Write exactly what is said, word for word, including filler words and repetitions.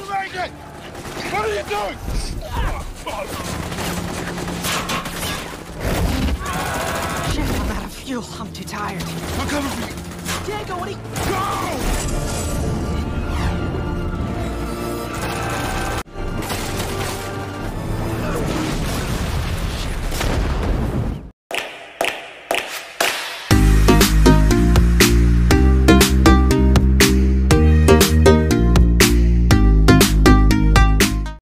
make it! What are you doing? Shit, I'm out of fuel. I'm too tired. I'm coming for you. Diego, what are you... Go!